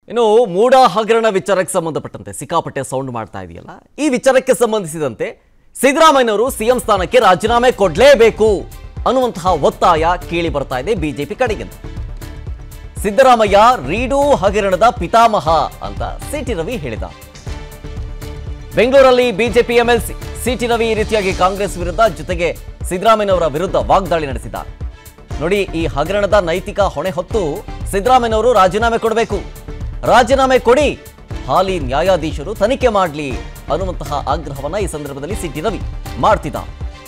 ಇನ್ನು ಮೂಡ ಹಗರಣ ವಿಚಾರಕ್ಕೆ ಸಂಬಂಧಪಟ್ಟಂತೆ ಸಿಕ್ಕಾಪಟ್ಟೆ ಸೌಂಡ್ ಮಾಡ್ತಾ ಇದೆಯಲ್ಲ, ಈ ವಿಚಾರಕ್ಕೆ ಸಂಬಂಧಿಸಿದಂತೆ ಸಿದ್ದರಾಮಯ್ಯನವರು ಸಿಎಂ ಸ್ಥಾನಕ್ಕೆ ರಾಜೀನಾಮೆ ಕೊಡಲೇಬೇಕು ಅನ್ನುವಂತಹ ಒತ್ತಾಯ ಕೇಳಿ ಬರ್ತಾ ಇದೆ ಬಿಜೆಪಿ ಕಡೆಗಿಂದ. ಸಿದ್ದರಾಮಯ್ಯ ರೀಡು ಹಗರಣದ ಪಿತಾಮಹ ಅಂತ ಸಿಟಿ ರವಿ ಹೇಳಿದ. ಬೆಂಗಳೂರಲ್ಲಿ ಬಿಜೆಪಿ ಎಂಎಲ್ಸಿ ಸಿಟಿ ರವಿ ಈ ರೀತಿಯಾಗಿ ಕಾಂಗ್ರೆಸ್ ವಿರುದ್ಧ ಜೊತೆಗೆ ಸಿದ್ದರಾಮಯ್ಯನವರ ವಿರುದ್ಧ ವಾಗ್ದಾಳಿ ನಡೆಸಿದ್ದಾರೆ. ನೋಡಿ, ಈ ಹಗರಣದ ನೈತಿಕ ಹೊಣೆ ಹೊತ್ತು ಸಿದ್ದರಾಮಯ್ಯನವರು ರಾಜೀನಾಮೆ ಕೊಡಬೇಕು, ರಾಜೀನಾಮೆ ಕೊಡಿ, ಹಾಲಿ ನ್ಯಾಯಾಧೀಶರು ತನಿಖೆ ಮಾಡಲಿ ಅನ್ನುವಂತಹ ಆಗ್ರಹವನ್ನ ಈ ಸಂದರ್ಭದಲ್ಲಿ ಸಿಟಿ ರವಿ ಮಾಡ್ತಿದ್ದ.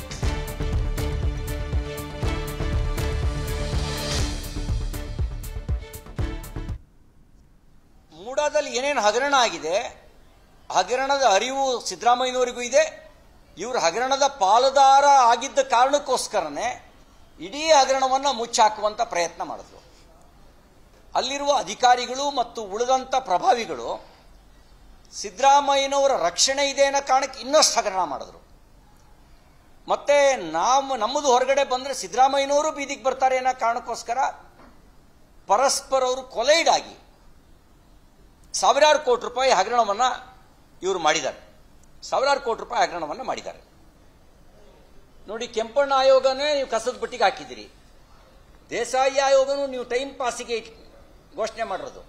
ಮೂಡಾದಲ್ಲಿ ಏನೇನು ಹಗರಣ ಆಗಿದೆ, ಹಗರಣದ ಅರಿವು ಸಿದ್ದರಾಮಯ್ಯನವರಿಗೂ ಇದೆ. ಇವರು ಹಗರಣದ ಪಾಲುದಾರ ಆಗಿದ್ದ ಕಾರಣಕ್ಕೋಸ್ಕರನೇ ಇಡೀ ಹಗರಣವನ್ನು ಮುಚ್ಚಾಕುವಂತ ಪ್ರಯತ್ನ ಮಾಡಿದ್ರು. ಅಲ್ಲಿರುವ ಅಧಿಕಾರಿಗಳು ಮತ್ತು ಉಳಿದಂಥ ಪ್ರಭಾವಿಗಳು ಸಿದ್ದರಾಮಯ್ಯನವರ ರಕ್ಷಣೆ ಇದೆ ಅನ್ನೋ ಕಾರಣಕ್ಕೆ ಇನ್ನಷ್ಟು ಹಗರಣ ಮಾಡಿದ್ರು. ಮತ್ತೆ ನಮ್ಮದು ಹೊರಗಡೆ ಬಂದರೆ ಸಿದ್ದರಾಮಯ್ಯನವರು ಬೀದಿಗೆ ಬರ್ತಾರೆ ಅನ್ನೋ ಕಾರಣಕ್ಕೋಸ್ಕರ ಪರಸ್ಪರ ಅವರು ಕೊಲೈಡ್ ಆಗಿ ಸಾವಿರಾರು ಕೋಟಿ ರೂಪಾಯಿ ಹಗರಣವನ್ನು ಇವರು ಮಾಡಿದ್ದಾರೆ. ಸಾವಿರಾರು ಕೋಟಿ ರೂಪಾಯಿ ಹಗರಣವನ್ನು ಮಾಡಿದ್ದಾರೆ. ನೋಡಿ, ಕೆಂಪಣ್ಣ ಆಯೋಗನೇ ನೀವು ಕಸದ ಬುಟ್ಟಿಗೆ ಹಾಕಿದ್ದೀರಿ, ದೇಸಾಯಿ ಆಯೋಗನೂ ನೀವು ಟೈಮ್ ಪಾಸಿಗೆ ಘೋಷಣೆ ಮಾಡಿರೋದು.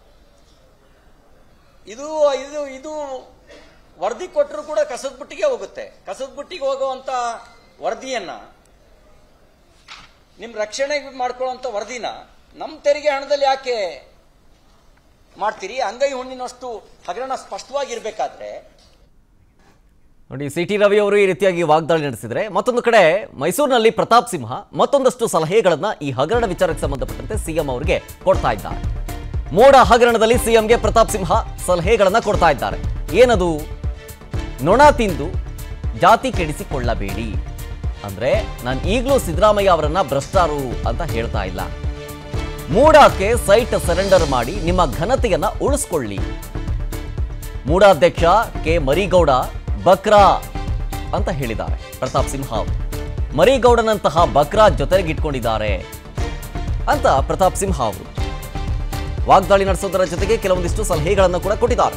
ಇದು ಇದು ಇದು ವರದಿ ಕೊಟ್ಟರು ಕೂಡ ಕಸದ ಬುಟ್ಟಿಗೆ ಹೋಗುತ್ತೆ. ಕಸದ ಬುಟ್ಟಿಗೆ ಹೋಗುವಂತ ವರದಿಯನ್ನ, ನಿಮ್ಮ ರಕ್ಷಣೆ ಮಾಡ್ಕೊಳ್ಳುವಂತ ವರದಿನ ನಮ್ಮ ತೆರಿಗೆ ಹಣದಲ್ಲಿ ಯಾಕೆ ಮಾಡ್ತೀರಿ? ಅಂಗೈ ಹುಣ್ಣಿನಷ್ಟು ಹಗರಣ ಸ್ಪಷ್ಟವಾಗಿರ್ಬೇಕಾದ್ರೆ. ನೋಡಿ, ಸಿಟಿ ರವಿ ಅವರು ಈ ರೀತಿಯಾಗಿ ವಾಗ್ದಾಳಿ ನಡೆಸಿದರೆ, ಮತ್ತೊಂದು ಕಡೆ ಮೈಸೂರಿನಲ್ಲಿ ಪ್ರತಾಪ್ ಸಿಂಹ ಮತ್ತೊಂದಷ್ಟು ಸಲಹೆಗಳನ್ನ ಈ ಹಗರಣ ವಿಚಾರಕ್ಕೆ ಸಂಬಂಧಪಟ್ಟಂತೆ ಸಿಎಂ ಅವರಿಗೆ ಕೊಡ್ತಾ ಇದ್ದಾರೆ. ಮೋಡ ಹಗರಣದಲ್ಲಿ ಸಿಎಂಗೆ ಪ್ರತಾಪ್ ಸಿಂಹ ಸಲಹೆಗಳನ್ನ ಕೊಡ್ತಾ ಇದ್ದಾರೆ. ಏನದು? ನೊಣ ತಿಂದು ಜಾತಿ ಕೆಡಿಸಿಕೊಳ್ಳಬೇಡಿ. ಅಂದ್ರೆ ನಾನು ಈಗಲೂ ಸಿದ್ದರಾಮಯ್ಯ ಅವರನ್ನ ಭ್ರಷ್ಟರು ಅಂತ ಹೇಳ್ತಾ ಇಲ್ಲ. ಮೂಡಾಕ್ಕೆ ಸೈಟ್ ಸರೆಂಡರ್ ಮಾಡಿ ನಿಮ್ಮ ಘನತೆಯನ್ನ ಉಳಿಸ್ಕೊಳ್ಳಿ. ಮೂಡಾಧ್ಯಕ್ಷ ಕೆ ಮರಿಗೌಡ ಬಕ್ರಾ ಅಂತ ಹೇಳಿದ್ದಾರೆ ಪ್ರತಾಪ್ ಸಿಂಹ ಅವರು. ಮರಿಗೌಡನಂತಹ ಬಕ್ರಾ ಜೊತೆಗಿಟ್ಕೊಂಡಿದ್ದಾರೆ ಅಂತ ಪ್ರತಾಪ್ ಸಿಂಹ ಅವರು ವಾಗ್ದಾಳಿ ನಡೆಸೋದರ ಜೊತೆಗೆ ಕೆಲವೊಂದಿಷ್ಟು ಸಲಹೆಗಳನ್ನು ಕೂಡ ಕೊಟ್ಟಿದ್ದಾರೆ.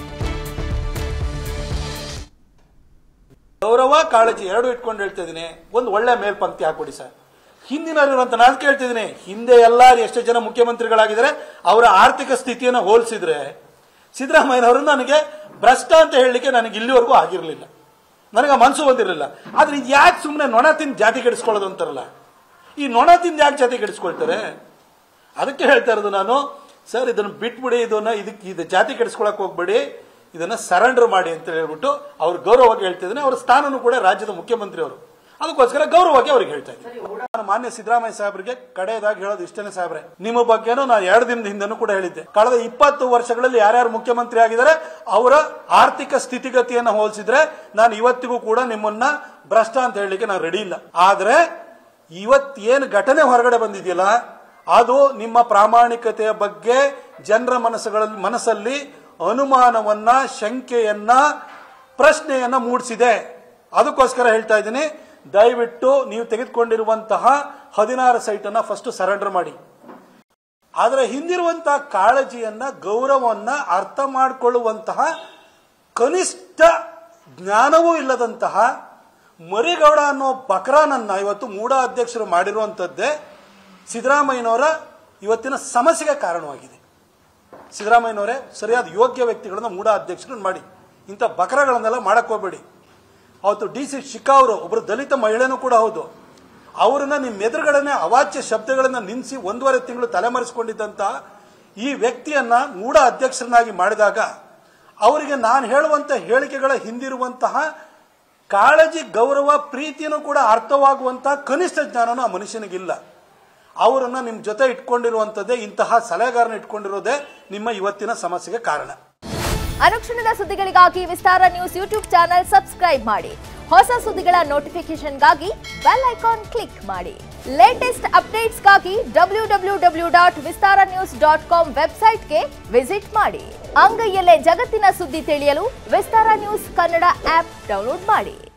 ಗೌರವ, ಕಾಳಜಿ ಎರಡು ಇಟ್ಕೊಂಡು ಹೇಳ್ತಾ ಇದ್ದೀನಿ. ಒಂದು ಒಳ್ಳೆ ಮೇಲ್ಪಂಕ್ತಿ ಹಾಕೊಡಿ ಸರ್. ಹಿಂದಿನವರಂತ ನಾನು ಕೇಳ್ತಿದ್ದೀನಿ, ಹಿಂದೆ ಎಲ್ಲಾರು ಎಷ್ಟು ಜನ ಮುಖ್ಯಮಂತ್ರಿಗಳಾಗಿದ್ದಾರೆ ಅವರ ಆರ್ಥಿಕ ಸ್ಥಿತಿಯನ್ನು ಹೋಲಿಸಿದ್ರೆ ಸಿದ್ದರಾಮಯ್ಯನವರು ನನಗೆ ಭ್ರಷ್ಟ ಅಂತ ಹೇಳಲಿಕ್ಕೆ ನನಗೆ ಇಲ್ಲಿವರೆಗೂ ಆಗಿರಲಿಲ್ಲ, ನನಗೆ ಮನಸ್ಸು ಬಂದಿರಲಿಲ್ಲ. ಆದ್ರೆ ಇದು ಯಾಕೆ ಸುಮ್ಮನೆ ನೊಣ ತಿಂದು ಜಾತಿ ಕೆಡಿಸ್ಕೊಳ್ಳೋದು ಅಂತಾರಲ್ಲ, ಈ ನೊಣ ತಿಂದು ಯಾಕೆ ಜಾತಿ ಕೆಡಿಸ್ಕೊಳ್ತಾರೆ? ಅದಕ್ಕೆ ಹೇಳ್ತಾ ಇರೋದು ನಾನು, ಸರ್ ಇದನ್ನು ಬಿಟ್ಬಿಡಿ, ಇದು ಜಾತಿ ಕೆಡಿಸ್ಕೊಳಕ್ ಹೋಗ್ಬೇಡಿ, ಇದನ್ನ ಸರೆಂಡರ್ ಮಾಡಿ ಅಂತ ಹೇಳ್ಬಿಟ್ಟು ಅವ್ರು ಗೌರವವಾಗಿ ಹೇಳ್ತಿದ್ದೀನಿ. ಅವರ ಸ್ಥಾನನೂ ಕೂಡ ರಾಜ್ಯದ ಮುಖ್ಯಮಂತ್ರಿ ಅವರು, ಅದಕ್ಕೋಸ್ಕರ ಗೌರವವಾಗಿ ಅವ್ರಿಗೆ ಹೇಳ್ತಾ ಇದ್ದೀನಿ. ನಾನು ಮಾನ್ಯ ಸಿದ್ದರಾಮಯ್ಯ ಸಾಹೇಬರಿಗೆ ಕಡೆಯದಾಗಿ ಹೇಳೋದು ಇಷ್ಟೇನೆ ಸಾಹೇಬ್ರೆ, ನಿಮ್ಮ ಬಗ್ಗೆನೂ ನಾನು 2 ದಿನದ ಹಿಂದೆನೂ ಕೂಡ ಹೇಳಿದ್ದೆ. ಕಳೆದ 20 ವರ್ಷಗಳಲ್ಲಿ ಯಾರ್ಯಾರು ಮುಖ್ಯಮಂತ್ರಿ ಆಗಿದ್ದಾರೆ ಅವರ ಆರ್ಥಿಕ ಸ್ಥಿತಿಗತಿಯನ್ನು ಹೋಲಿಸಿದ್ರೆ ನಾನು ಇವತ್ತಿಗೂ ಕೂಡ ನಿಮ್ಮನ್ನ ಭ್ರಷ್ಟ ಅಂತ ಹೇಳಲಿಕ್ಕೆ ನಾನು ರೆಡಿ ಇಲ್ಲ. ಆದ್ರೆ ಇವತ್ತೇನು ಘಟನೆ ಹೊರಗಡೆ ಬಂದಿದೆಯಲ್ಲ, ಅದು ನಿಮ್ಮ ಪ್ರಾಮಾಣಿಕತೆಯ ಬಗ್ಗೆ ಜನರ ಮನಸ್ಸಲ್ಲಿ ಅನುಮಾನವನ್ನ, ಶಂಕೆಯನ್ನ, ಪ್ರಶ್ನೆಯನ್ನ ಮೂಡಿಸಿದೆ. ಅದಕ್ಕೋಸ್ಕರ ಹೇಳ್ತಾ ಇದ್ದೀನಿ, ದಯವಿಟ್ಟು ನೀವು ತೆಗೆದುಕೊಂಡಿರುವಂತಹ 16 ಸೈಟ್ ಅನ್ನ ಫಸ್ಟ್ ಸರೆಂಡರ್ ಮಾಡಿ. ಆದ್ರೆ ಹಿಂದಿರುವಂತಹ ಕಾಳಜಿಯನ್ನ, ಗೌರವವನ್ನ ಅರ್ಥ ಮಾಡಿಕೊಳ್ಳುವಂತಹ ಕನಿಷ್ಠ ಜ್ಞಾನವೂ ಇಲ್ಲದಂತಹ ಮರಿಗೌಡ ಅನ್ನೋ ಬಕ್ರಾನನ್ನ ಇವತ್ತು ಮೂಡ ಅಧ್ಯಕ್ಷರು ಮಾಡಿರುವಂತದ್ದೇ ಸಿದ್ದರಾಮಯ್ಯನವರ ಇವತ್ತಿನ ಸಮಸ್ಯೆಗೆ ಕಾರಣವಾಗಿದೆ. ಸಿದ್ದರಾಮಯ್ಯನವರೇ ಸರಿಯಾದ ಯೋಗ್ಯ ವ್ಯಕ್ತಿಗಳನ್ನ ಮೂಡ ಅಧ್ಯಕ್ಷರು ಮಾಡಿ, ಇಂಥ ಬಕ್ರಗಳನ್ನೆಲ್ಲ ಮಾಡಕ್ ಹೋಗ್ಬೇಡಿ. ಅವತ್ತು DC ಶಿಖಾ ಅವರು ಒಬ್ಬರು ದಲಿತ ಮಹಿಳೆನೂ ಕೂಡ ಹೌದು, ಅವರನ್ನ ನಿಮ್ಮ ಎದುರುಗಡೆನೆ ಅವಾಚ್ಯ ಶಬ್ದಗಳನ್ನ ನಿಲ್ಲಿಸಿ 1.5 ತಿಂಗಳು ತಲೆಮರೆಸಿಕೊಂಡಿದ್ದಂತಹ ಈ ವ್ಯಕ್ತಿಯನ್ನ ಮೂಡ ಅಧ್ಯಕ್ಷರನ್ನಾಗಿ ಮಾಡಿದಾಗ ಅವರಿಗೆ ನಾನು ಹೇಳುವಂತ ಹೇಳಿಕೆಗಳ ಹಿಂದಿರುವಂತಹ ಕಾಳಜಿ, ಗೌರವ, ಪ್ರೀತಿಯನ್ನು ಕೂಡ ಅರ್ಥವಾಗುವಂತಹ ಕನಿಷ್ಠ ಜ್ಞಾನನೂ ಆ ಮನುಷ್ಯನಿಗಿಲ್ಲ. ಅವರನ್ನ ನಿಮ್ಮ ಜೊತೆ ಇಟ್ಕೊಂಡಿರುವಂತದ್ದೇ, ಇಂತಹ ಸಲಹೆಗಾರನ ಇಟ್ಕೊಂಡಿರೋದೇ ನಿಮ್ಮ ಇವತ್ತಿನ ಸಮಸ್ಯೆಗೆ ಕಾರಣ. ಅನುಕ್ಷಣದ ಸುದ್ದಿಗಳಿಗಾಗಿ Vistara news YouTube channel subscribe ಮಾಡಿ. ಹೊಸ ಸುದ್ದಿಗಳ ನೋಟಿಫಿಕೇಶನ್ಗಾಗಿ ಬೆಲ್ ಐಕಾನ್ ಕ್ಲಿಕ್ ಮಾಡಿ. ಲೇಟೆಸ್ಟ್ ಅಪ್ಡೇಟ್ಸ್ಗಾಗಿ www.vistaranews.com ವೆಬ್ಸೈಟ್ಗೆ ವಿಸಿಟ್ ಮಾಡಿ. ಅಂಗೈಯಲ್ಲೇ ಜಗತ್ತಿನ ಸುದ್ದಿ ತಿಳಿಯಲು Vistara news Kannada app download ಮಾಡಿ.